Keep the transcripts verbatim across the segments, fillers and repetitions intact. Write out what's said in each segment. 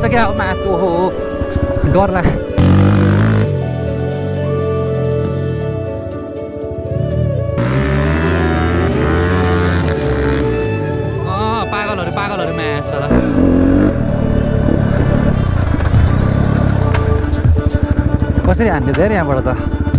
लाग्छ क्या माथि ओहो डर लाग्छ पागलहरू पागलहरू म्यास कसरी हान्ने धेरै यहाँबाट त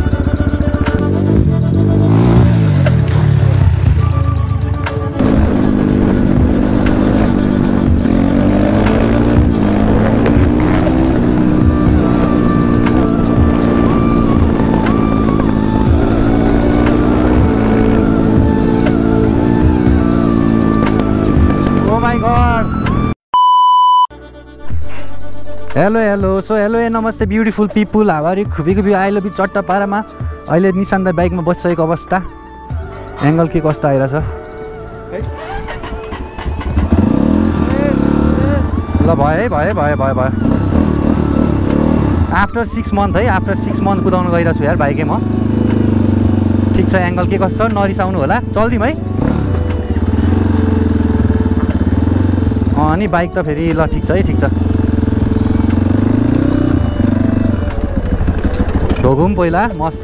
हेलो हेलो सो हेलो ए नमस्ते ब्युटिफुल पिपुल हावारी खुबी खुबी आई लभ यु चट्टापारामा अहिले निशान्त बाइकमा बसिसकेको अवस्था एङ्गल के कस्तो आइरहेछ ल भयो है भयो भयो भयो भयो आफ्टर सिक्स मन्थ है आफ्टर सिक्स मन्थ कुदाउनु गइरहेको छु यार बाइकै म ठिक छ एङ्गल के कस्तो छ नरिसाउनु होला चल्दिउँ है अनि बाइक त फेरि ल ठिक छ है ठिक छ ढोगौँ पहिला मस्त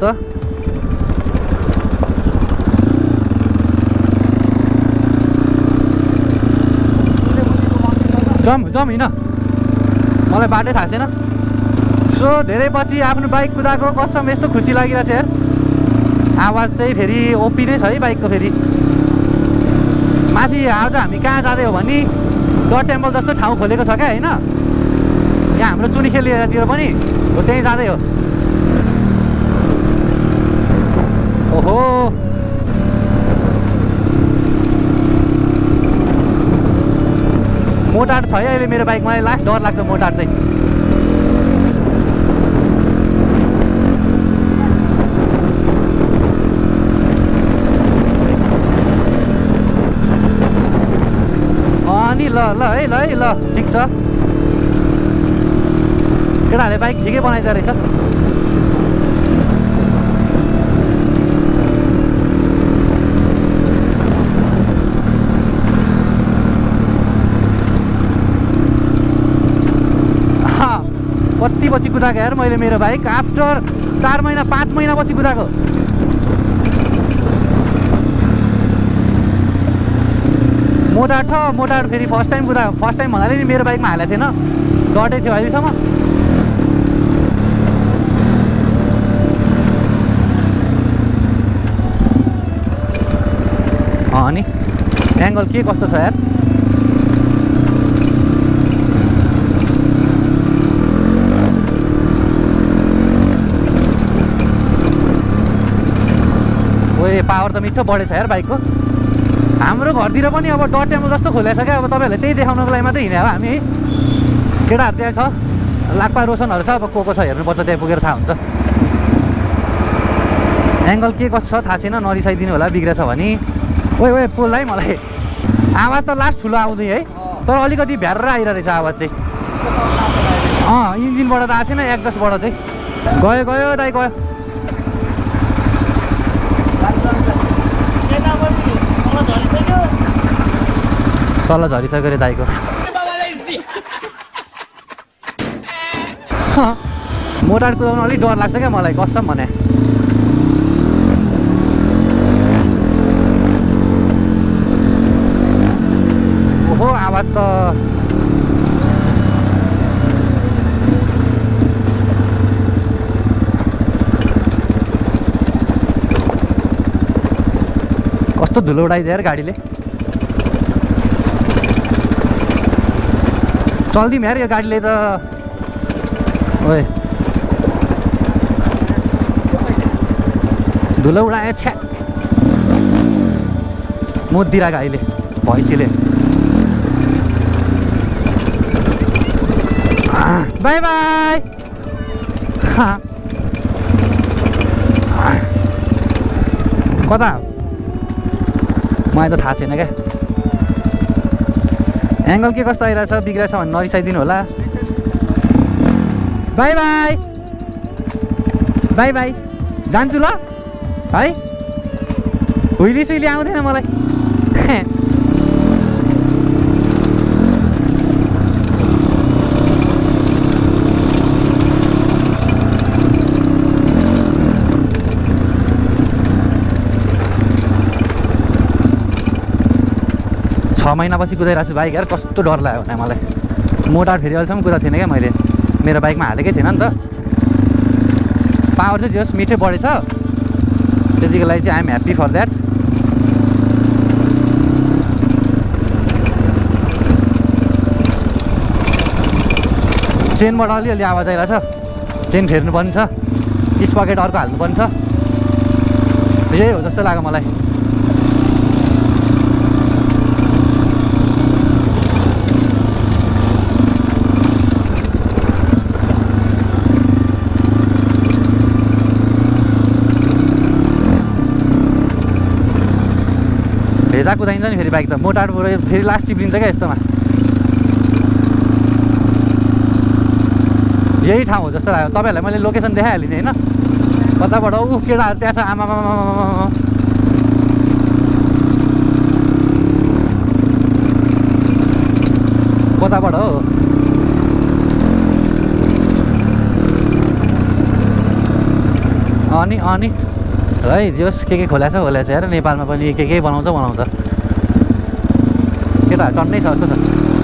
जम जम हिँड मलाई बाटै थाहा छैन सो धेरै पछि आफ्नो बाइक कुदाएको कसम यस्तो खुसी लागिरहेछ यार आवाज चाहिँ फेरि ओपी नै छ है बाइकको फेरि माथि आज हामी कहाँ जाँदै हो भने डट टेम्पल जस्तो ठाउँ खोलेको छ क्या होइन यहाँ हाम्रो चुनीखेल एरियातिर पनि हो त्यहीँ जाँदै हो ओहो मोटार छ है अहिले मेरो बाइक मलाई लास्ट डर लाग्छ मोटार चाहिँ अनि ल ल है ल है ल ठिक छ केटाहरूले बाइक ठिकै बनाइदिँदो रहेछ कति पछि कुदाएको यार मैले मेरो बाइक आफ्टर चार महिना पाँच महिना पछि कुदाएको मोटार छ मोटार फेरि फर्स्ट टाइम कुदा फर्स्ट टाइम भन्नाले नि मेरो बाइकमा हालेको थिएन डटै थियो अहिलेसम्म अनि एङ्गल के कस्तो छ यार पावर त मिठो बढेछ यार बाइकको हाम्रो घरतिर पनि अब डट टेम्पल जस्तो खोलेको छ क्या अब तपाईँहरूले त्यही देखाउनको लागि मात्रै हिँड्यो अब हामी है केटाहरू त्यहाँ छ लाक्पा रोसनहरू छ अब को को छ हेर्नुपर्छ त्यहाँ पुगेर थाहा हुन्छ एङ्गल के कस्तो छ थाहा छैन नरिसाइदिनु होला बिग्रेछ भने ओए ओए पोल है मलाई आवाज त लास्ट ठुलो आउँदै है तर अलिकति भ्याएर आइरहेको रहेछ आवाज चाहिँ अँ इन्जिनबाट त आएको छैन एक्जस्टबाट चाहिँ गयो गयो दाइ गयो तल झरिसक्यो रे दाइको मोटार कुदाउनु अलिक डर लाग्छ क्या मलाई कसम भने ओहो आवाज त कस्तो धुलो उडाइदियो यार गाडीले चल्दिउँ यार यो गाडीले त ओए धुलो उडायो छ्या मुद्दिरहेको अहिले भैँसीले बाई बाई कता मलाई त थाहा छैन क्या एङ्गल के कस्तो आइरहेछ बिग्रेछ भने नरिसाइदिनु होला बाई बाई बाई बाई जान्छु ल है हुइली सुइली आउँदैन मलाई महिनापछि कुदाइरहेको छु बाइक यार, कस्तो डर लाग्यो भने मलाई। मोटार फेरि अहिलेसम्म कुदाएको थिएन क्या मैले, मेरो बाइकमा हालेकै थिएन नि त। पावर चाहिँ जस मिठै बढेछ, त्यतिको लागि चाहिँ आइएम ह्याप्पी फर द्याट। चेनबाट अलिअलि आवाज आइरहेछ, चेन फेर्नुपर्ने छ, स्पकेट अर्को हाल्नुपर्ने छ, यही हो जस्तो लाग्यो मलाई। भेजा कुदाइन्छ नि फेरि बाइक त, मोटारबाट फेरि लास्ट चिप्लिन्छ क्या यस्तोमा। यही ठाउँ हो जस्तो लाग्यो। तपाईँहरूलाई मैले लोकेसन देखाइहालेँ नि होइन, कताबाट ऊ केटाहरू त्यहाँ छ, आमा कताबाट हो। अनि अनि है जोस् के के खोला छ खोला छ हेर, नेपालमा पनि के के बनाउँछ बनाउँछ केटाहरू टन्नै छ जस्तो छ।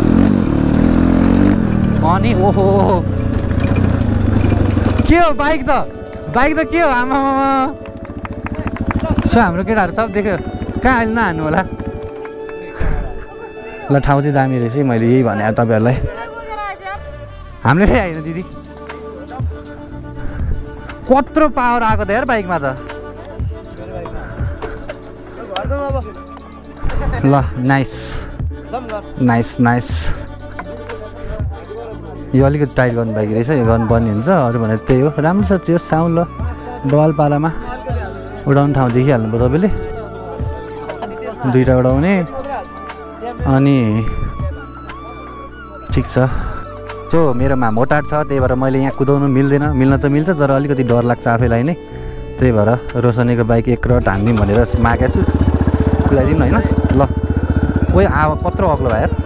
अनि ओहो के हो बाइक त, बाइक त के हो आमा सो हाम्रो केटाहरू सब देख्यो, कहाँ अहिले नहान्नु होला। ल ठाउँ चाहिँ दामी रहेछ, मैले यही भने तपाईँहरूलाई। हामीले ल्याएन दिदी, कत्रो पावर आएको त यार बाइकमा त। ल नाइस नाइस नाइस, यो अलिकति टाइट गर्नु बाँकी रहेछ, यो गर्नुपर्ने हुन्छ। अरू भने त्यही हो, राम्रो छ त्यो साउन्ड। ल बल पालामा उडाउने ठाउँ देखिहाल्नु भयो तपाईँले, दुईवटा उडाउने। अनि ठिक छ। सो मेरोमा मोटार छ, त्यही भएर मैले यहाँ कुदाउनु मिल्दैन, मिल्न त मिल्छ तर अलिकति डर लाग्छ आफैलाई नै। त्यही भएर रोशनीको बाइक एक रट हान्दिउँ भनेर मागेको छु, कुदाइदिउँ न होइन। ल ओइ आवा कत्रो अग्लो भयो यार।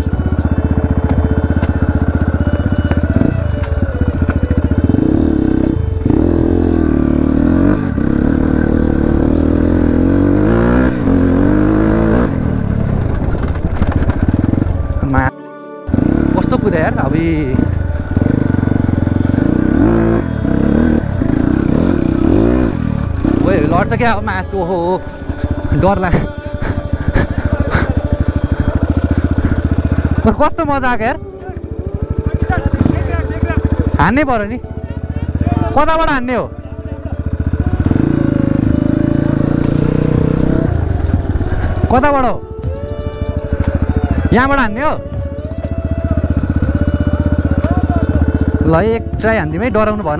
कस्तो कुदा यार अबि, ओए लड्छ क्या माथि। ओहो डर लाग्यो, कस्तो मजा आएको यार। हान्नै पऱ्यो नि, कताबाट हान्ने हो। कताबाट हो, यहाँबाट हान्ने हो। ल एक ट्राई हान्दिउँ है, डराउनु भएन।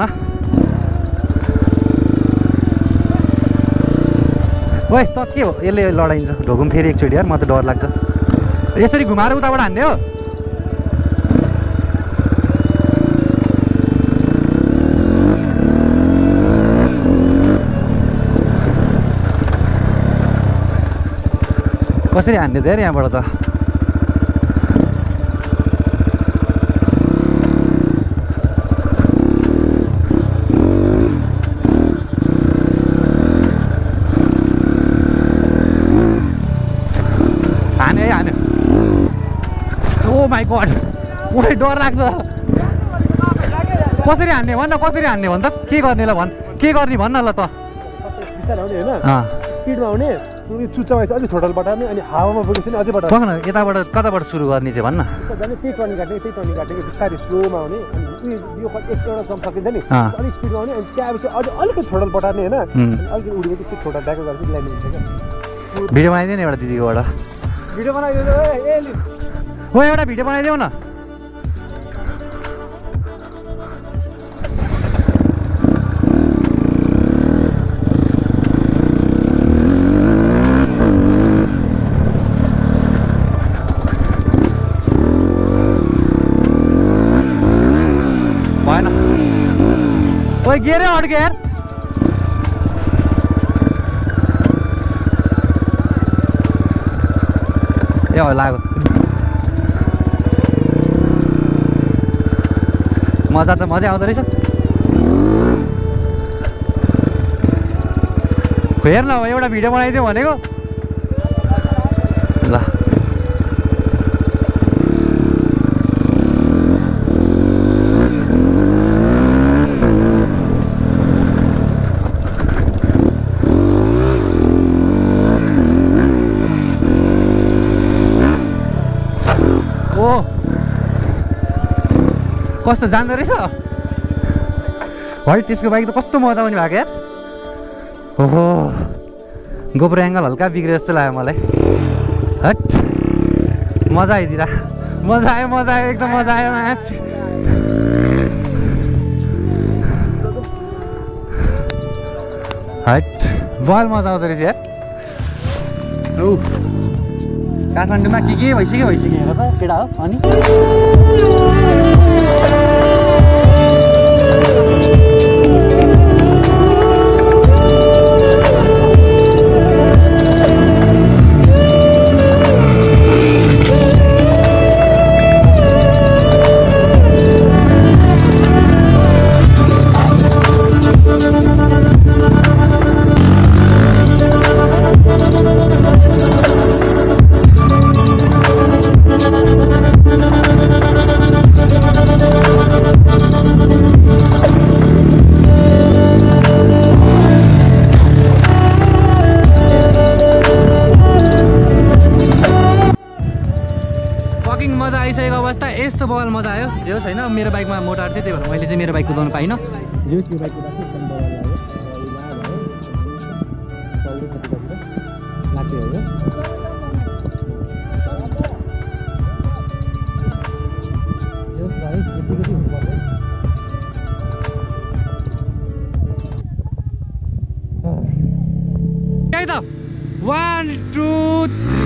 ओइ त के हो, यसले लडाइन्छ ढोकुम फेरि एकचोटि यार, म त डर लाग्छ। यसरी घुमाएर उताबाट हान्ने हो। कसरी हान्ने त यार यहाँबाट त। हाने है हाने। ओ माई गड, ओइ डर लाग्छ। कसरी हान्ने भन् न, कसरी हान्ने भन् त, के गर्ने ल भन्, के गर्ने भन् न ल त। स्पिडमा आउने, चुच्चामा अलिक थोटल बटार्ने, अनि हावामा बोकेपछि अझै बटार्ने। कहाँ न यताबाट कताबाट सुरु गर्ने चाहिँ भन्न। त्यही टर्निङ काट्ने, त्यही टर्निङ काट्ने, बिस्तारै स्लोमा आउने, अनि यो एउटा जम्प सकिन्छ नि, अलिक स्पिडमा आउने, अनि त्यहाँपछि अझै अलिकति थोटल बटार्ने होइन, अलिकति उडेपछि त्यो थोटल ब्याक गरेपछि लाइन हुन्छ क्या। भिडियो बनाइदियो नि एउटा दिदीकोबाट, भिडियो बनाइदियो ए। ओ एउटा भिडियो बनाइदेऊ न। भएन, ओइ गियरै अड्क्यो यार। ए लाग्यो, मजा त मजा आउँदो रहेछ। हेर न एउटा भिडियो बनाइदियो भनेको। ल कस्तो जान्दो रहेछ है त्यसको बाइक त कस्तो मजा आउने भएको यार ओहो गोप्रो एङ्गल हल्का बिग्रे जस्तो लाग्यो मलाई हट मजा आइदिरा मजा आयो मजा आयो एकदम मजा आयो म्याच हट बल मजा आउँदो रहेछ यार औ काठमाडौँमा के के भइसक्यो भइसक्यो हेर त केटा हो अनि मजा आइसकेको अवस्था यस्तो बवाल मजा आयो जे होस् होइन मेरो बाइकमा मोटार थियो त्यही भएर मैले चाहिँ मेरो बाइक कुदाउनु पाइनँ जे होस् यो बाइक कुदाएको एकदम बवाल लाग्यो वान टू थ्री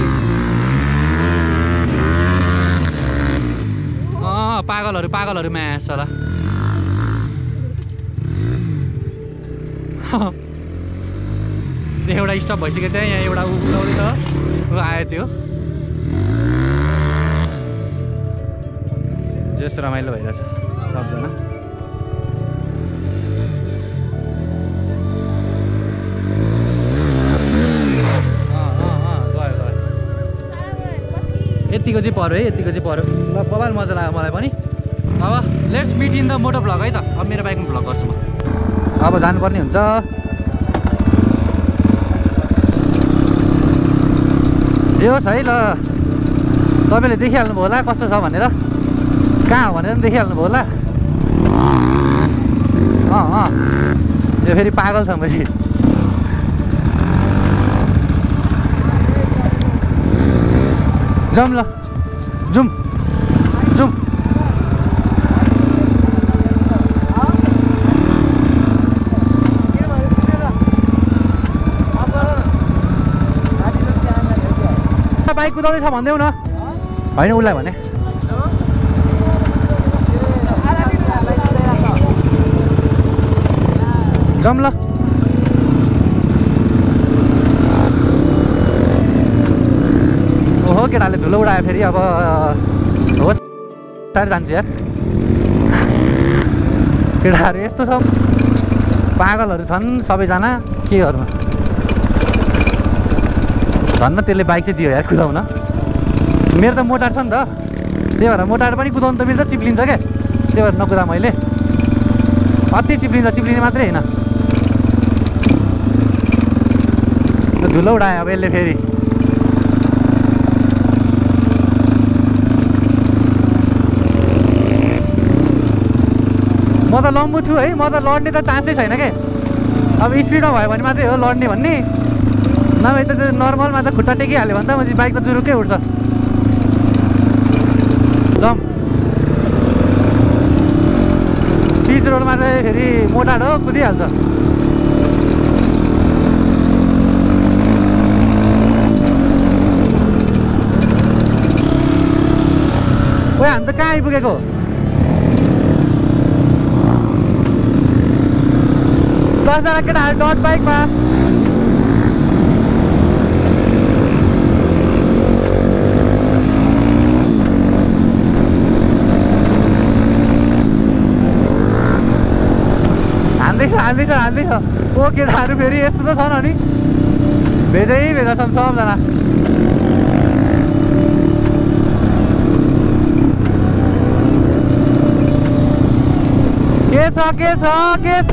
पागलहरू पागलहरू म्याच होला एउटा स्टप भइसक्यो त्यहाँ यहाँ एउटा उडाउँदैछ ऊ आयो त्यो जस रमाइलो भइरहेछ सबजना यतिको चाहिँ पऱ्यो है यतिको चाहिँ पऱ्यो ल बबाल मजा लाग्यो मलाई पनि अब let's meet in the moto vlog है त अब मेरो बाइकमा भ्लग गर्छु म अब जानुपर्ने हुन्छ जे होस् है ल तपाईँले देखिहाल्नुभयो होला कस्तो छ भनेर कहाँ हो भनेर पनि देखिहाल्नुभयो होला अँ अँ यो फेरि पागल छ पछि जाउँ ल जाउँ जाउँ बाइक कुदाउँदैछ भन्देऊ न होइन उसलाई भने जाउँ ल ओहो केटाले धुलो उडायो फेरि अब होस् टाढो जान्छु यार केटाहरू यस्तो छ पागलहरू छन् सबैजना के गर्नु धन्न त्यसले बाइक चाहिँ दियो यार कुदाउन मेरो त मोटार छ नि त त्यही भएर मोटार पनि कुदाउनु त मिल्छ चिप्लिन्छ क्या त्यही भएर नकुदा मैले अति चिप्लिन्छ चिप्लिने मात्रै होइन धुलो उडायो अब यसले फेरि म त लम्बु छु है म त लड्ने त चान्सै छैन क्या अब स्पिडमा भयो भने मात्रै हो लड्ने भन्ने नभए त त्यो नर्मलमा त खुट्टा टेकिहाल्यो भने त म बाइक त जुरुक्कै उठ्छ जम पिच रोडमा चाहिँ फेरि मोटार हो कुदिहाल्छ ओ हामी त कहाँ आइपुगेको दसजना केटाहरू डट बाइकमा हान्दैछ हान्दैछ हान्दैछ ओ केटाहरू फेरि यस्तो त छन् अनि भेजै भेजा छन् सबजना के छ के छ के छ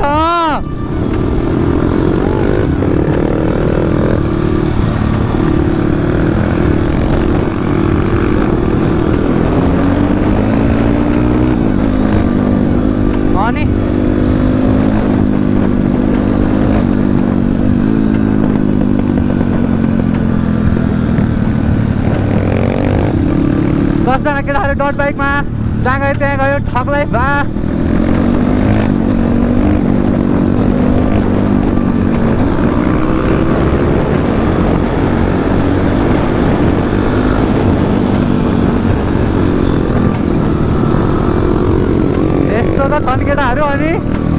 दसजना केटाहरू डट बाइकमा जहाँ गयो त्यहाँ गयो ठक्लै भा यस्तो त छन् केटाहरू अनि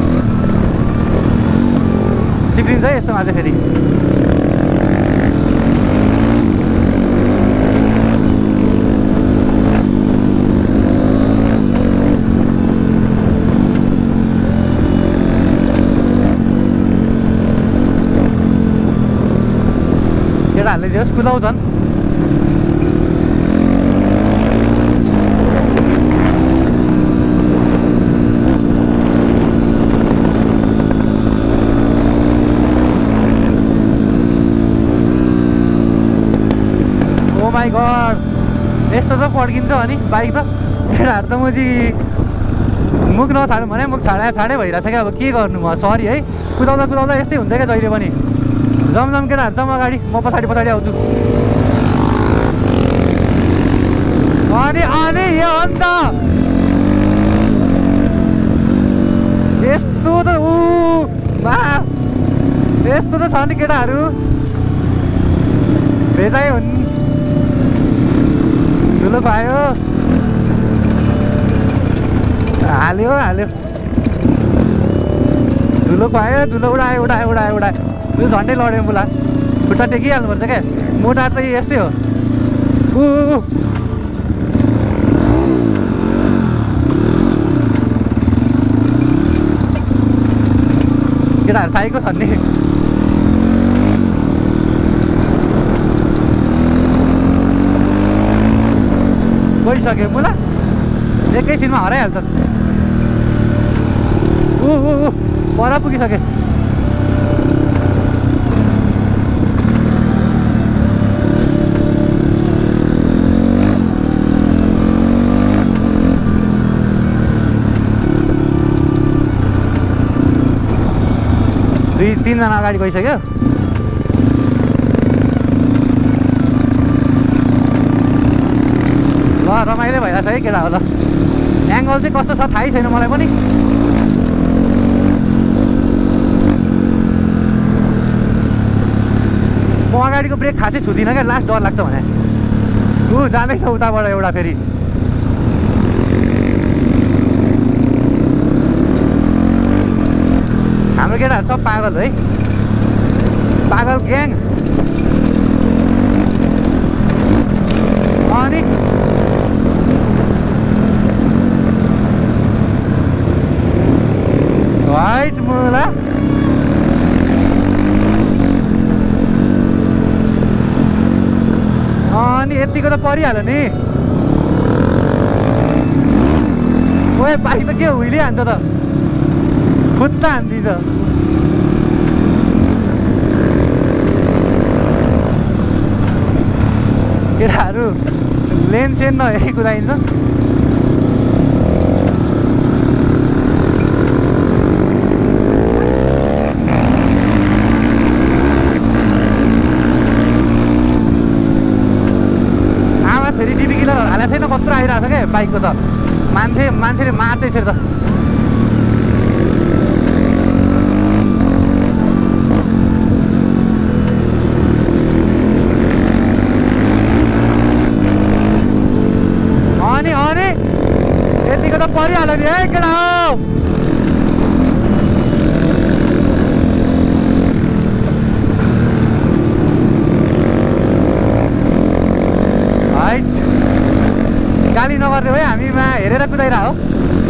चिप्लिन्छ है यस्तोमा चाहिँ फेरि केटाहरूले जस कुदाउँछन् ओ माई गड यस्तो त पड्किन्छ अनि बाइक त केटाहरू त म चाहिँ मुख नछाडौँ भने मुख छाडा छाडै भइरहेछ क्या अब के गर्नु म सरी है कुदाउँदा कुदाउँदा यस्तै हुन्छ क्या जहिले पनि जमजम केटाहरू जम अगाडि म पछाडि पछाडि आउँछु अनि अनि यो अन्त यस्तो त ऊ मा यस्तो त छ नि केटाहरू भेजाइ हुन् धुलो खुवायो हाल्यो हाल्यो धुलो खुवायो धुलो उडायो उडायो उडायो उडायो यो झन्डै लड्यो मुला खुट्टा टेकिहाल्नुपर्छ क्या मोटार त यस्तै हो ऊ केटाहरू साइको छन् नि गइसक्यो मुला एकैछिनमा हराइहाल्छ ऊ ऊ ऊ पर पुगिसक्यो दुई तिनजना अगाडि गइसक्यो ल रमाइलो भइरहेछ है केटा हो ल एङ्गल चाहिँ कस्तो छ थाहै छैन मलाई पनि म अगाडिको ब्रेक खासै छुदिनँ क्या लास्ट डर लाग्छ भने ऊ जाँदैछ उताबाट एउटा फेरि हाम्रो केटाहरू सब पागल है पागल ग्याङ अनि वाइट मुला अनि यतिको त परिहाल्यो नि ओए बाइक त के हुइली हान्छ त खुट्टा हान्दिन्छ केटाहरू लेन सेन नहेरी कुदाइन्छ आवाज फेरि टिभी किलर हालेको छैन कत्रो आइरहेको छ क्या बाइकको त मान्छे मान्छेले मार्छ यसरी त परिहाल्यो नि है केटा हो हाइट गाली नगर्दै है हामीमा हेरेर कुदाइरह हो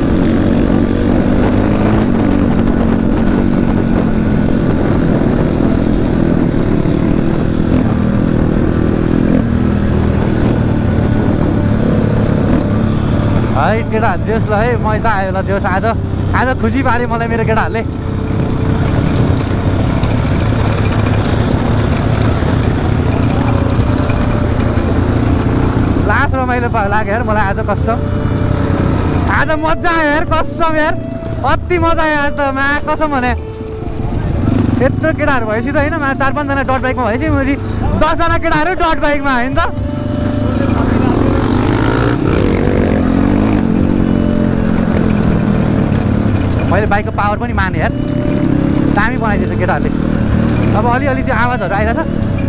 है केटाहरू जोस् ल है मजा आयो ल जोस् आज आज खुसी पाऱ्यो मलाई मेरो केटाहरूले लास्ट रमाइलो लाग्यो यार मलाई आज कसम आज मजा आयो यार कसम यार अति मजा आयो आज त मा कसम भने यत्रो केटाहरू भएपछि त होइन मा चार पाँचजना डट बाइकमा भएपछि मैले दसजना केटाहरू डट बाइकमा होइन त मैले बाइकको पावर पनि माने यार, दामी बनाइदिएछ केटाहरूले। अब अलिअलि त्यो आवाजहरू आइरहेछ।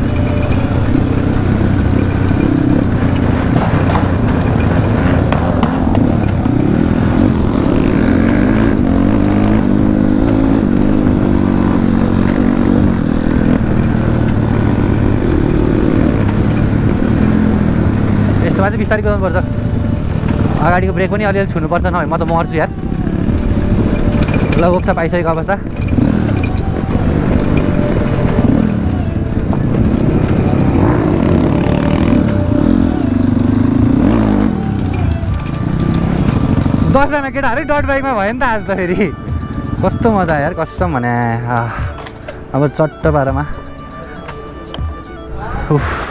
यस्तोमा चाहिँ बिस्तारै कुदाउनुपर्छ, अगाडिको ब्रेक पनि अलिअलि छुनुपर्छ, नभए म त मर्छु यार। ल ओक्सा पाइसकेको अवस्था। दसजना केटाहरू डट बाइकमा भयो नि त आज त फेरि। कस्तो मजा यार, कसम भने। अब चट्ट पारामा उफ